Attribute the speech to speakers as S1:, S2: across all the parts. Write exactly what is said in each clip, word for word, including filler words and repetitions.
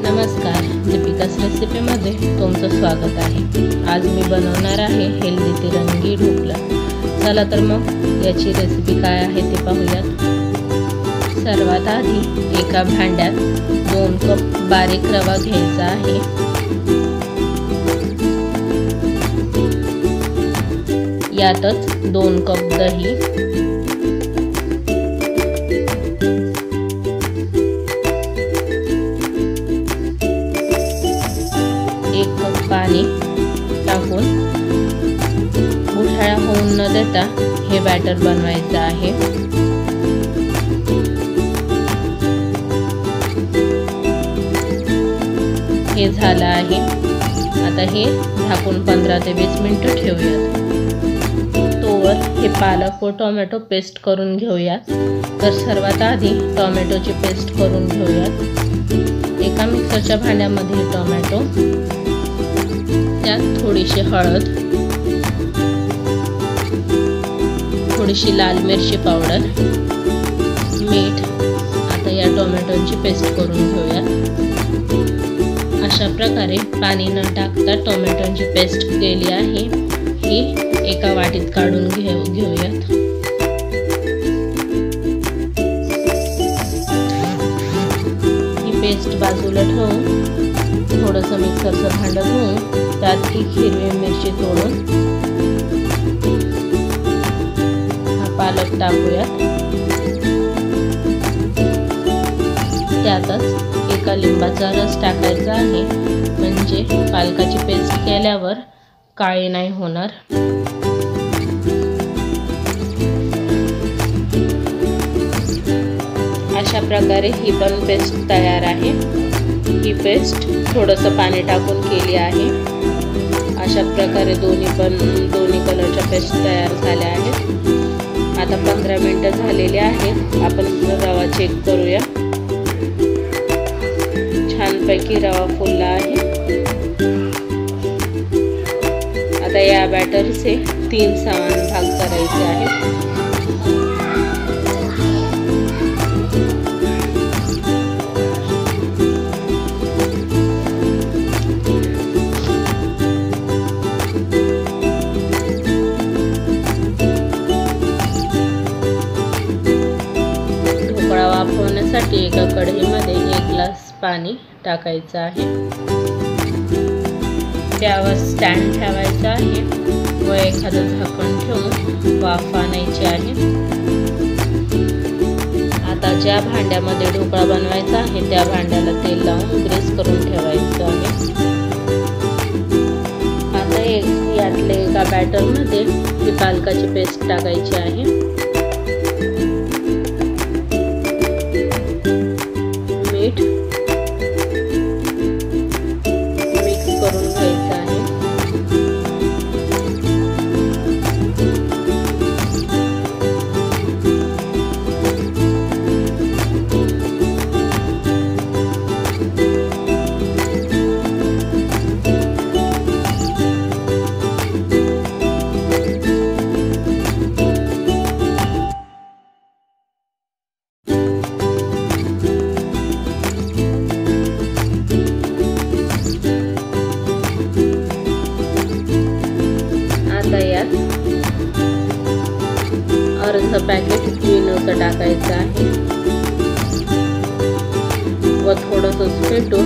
S1: नमस्कार, दीपिकास रेसिपीमध्ये तुमचं स्वागत आहे। आज मी बनवणार आहे हेल्दी तिरंगी ढोकळा। चला तर मग याची रेसिपी काय आहे ते पाहूयात। सर्वात आधी एका भांड्यात दोन कप बारीक रवा घ्यायचा आहे। यातच दोन कप दही, एक कप पाणी टाकून गुठळ्या होऊन न देता हे बॅटर बनवायचं आहे। हे झालं आहे। आता हे झाकून पंधरा ते वीस मिनिटं ठेवूयात। तोवर हे पालक व टोमॅटो पेस्ट करून घेऊयात। तर सर्वात आधी टोमॅटोची पेस्ट करून घेऊयात। एका मिक्सरच्या भांड्यामध्ये टोमॅटो, त्यात थोडीशी हळद, थोडीशी लाल मिरची पावडर, मीठ। आता या टोमॅटोची पेस्ट करून घेऊया। अशा प्रकारे पाणी न टाकता टोमॅटोची पेस्ट केली आहे। ही एका वाटीत काढून घेऊ घेऊयात। ही पेस्ट बाजूला ठेवून थोडंसं मिक्सरचं भांडं धुवून त्यात ही हिरवी मिरची तोडून हा पालक टाकूयात। त्यातच एका लिंबाचा रस टाकायचा आहे, म्हणजे पालकाची पेस्ट केल्यावर काळी नाही होणार। अशा प्रकारे ही पण पेस्ट तयार आहे। ही पेस्ट थोडंसं पाणी टाकून केली आहे। अशा प्रकारे दोन्ही पण दोन्ही कलरच्या पेस्ट तयार झाल्या आहेत। आता पंधरा मिनिटं झालेली आहेत। आपण रवा चेक करूया। छानपैकी रवा फुलला आहे। आता या बॅटरचे तीन समान भाग करायचे आहेत। ढोकळा वाफवण्यासाठी एका कढईमध्ये एक ग्लास पाणी टाकायचं आहे। त्यावर स्टँड ठेवायचा आहे व एखादं झाकण ठेवून वाफ आणायची आहे। आता ज्या भांड्यामध्ये ढोकळा बनवायचा आहे त्या भांड्याला तेल लावून ग्रीस करून ठेवायचं आहे। आता एक यातले एका बॅटरमध्ये ही पालकाची पेस्ट टाकायची आहे। मीठ मिक्स करून घ्यायचं आहे। यात अर्ध पॅकेट इनोचं टाकायचं आहे व थोडंसं फेटून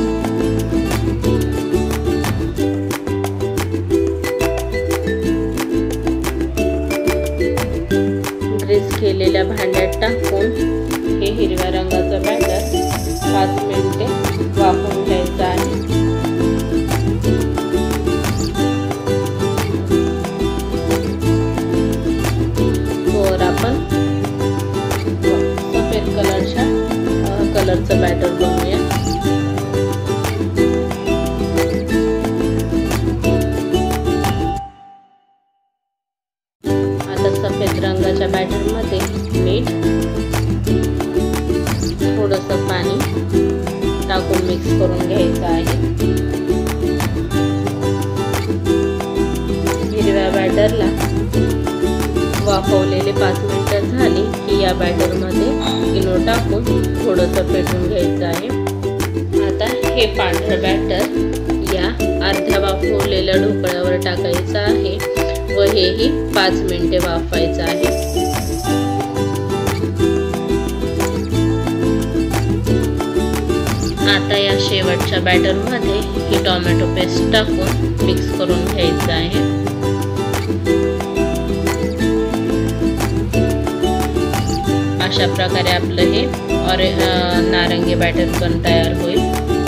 S1: ग्रीस केलेल्या भांड्यात टाकून हे हिरव्या रंगाचं बॅटर पाच मिनिटे वाफवून घ्यायचं आहे। आपण सफेद कलरच्या कलरचं बॅटर बनवूया। आता सफेद रंगाच्या बॅटरमध्ये मीठ, थोडंसं पाणी टाकून मिक्स करून घ्यायचं आहे। हिरव्या बॅटरला वाफवलेले पाच मिनिटं झाली की या बॅटरमध्ये इनो टाकून थोडंसं फेटून घ्यायचं आहे। आता हे पांढरं बॅटर या अर्ध्या वाफवलेल्या ढोकळ्यावर टाकायचं आहे व हेही पाच मिनिटे वाफवायचं आहे। आता या शेवटच्या बॅटरमध्ये ही टोमॅटो पेस्ट टाकून मिक्स करून घ्यायचं आहे। अशा प्रकारे आपलं हे ऑरे नारंगी बॅटर पण तयार होईल।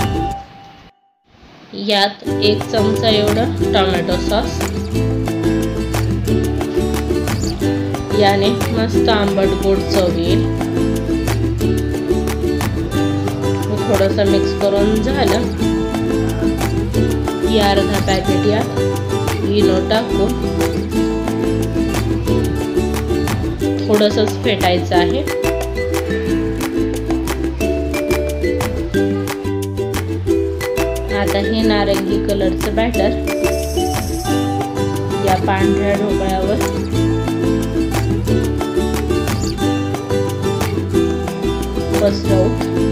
S1: यात एक चमचा एवढं टोमॅटो सॉस, याने मस्त आंबट गोड चव येईल। थोडंसं मिक्स करून झालं की अर्धा पॅकेट यात इनो टाकून थोडंसंच फेटायचं आहे। आता हे नारंगी कलरचं बॅटर या पांढऱ्या ढोकळ्यावर पसरवू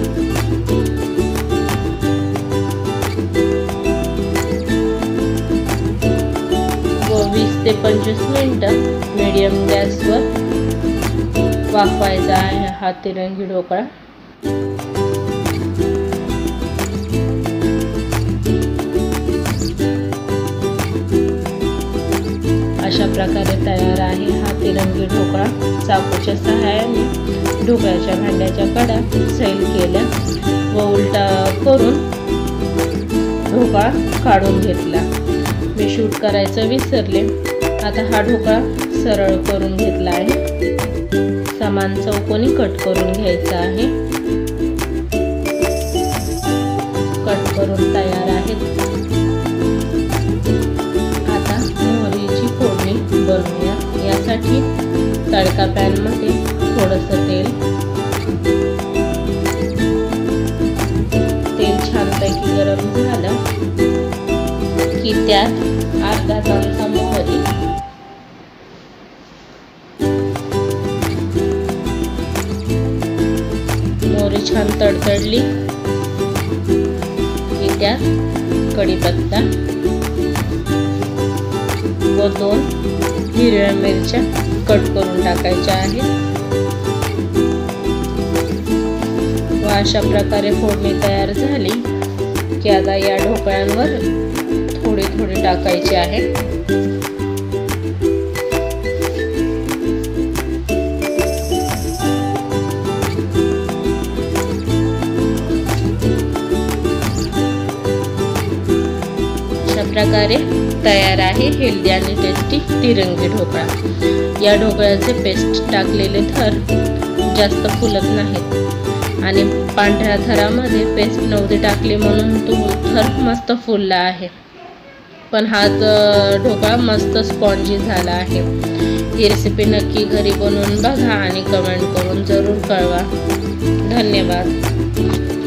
S1: व वीस ते पंचवीस मिनिटं मीडियम गॅसवर वाफवायचा आहे हा तिरंगी ढोकळा। अशा प्रकारे तयार आहे हा तिरंगी ढोकळा। चाकूच्या सहाय्याने ढोकळ्याच्या भांड्याच्या कडा सैल केल्या व उलटा करून ढोकळा काढून घेतला। मी शूट करायचं विसरले। आता हा ढोकळा सरळ करून घेतला आहे, समान चौकोनी कट करून घ्यायचा आहे। कट करून तयार आहेत। आता मोहरीची फोडणी बनवूया। यासाठी तडका पॅन मध्ये थोडंसं तेल तेल छानपैकी गरम झालं की त्यात अर्धा चमचा मोहरी, मोहरी छान तडतडली की त्यात कढीपत्ता व दोन हिरव्या मिरच्या कट करून टाकायच्या आहेत व अशा प्रकारे फोडणी तयार झाली की आता या ढोकळ्यांवर थोडी थोडी टाकायची आहे। प्रकारे तयार आहे हेल्दी आणि टेस्टी तिरंगी ढोकळा। या ढोकळ्याचे पेस्ट टाकलेले थर जास्त फुलत नाहीत आणि पांढऱ्या थरामध्ये पेस्ट नव्हती टाकली म्हणून तो थर मस्त फुलला आहे, पण हा ढोकळा मस्त स्पॉन्जी झाला आहे। ही रेसिपी नक्की घरी बनवून बघा आणि कमेंट करून जरूर कळवा। धन्यवाद।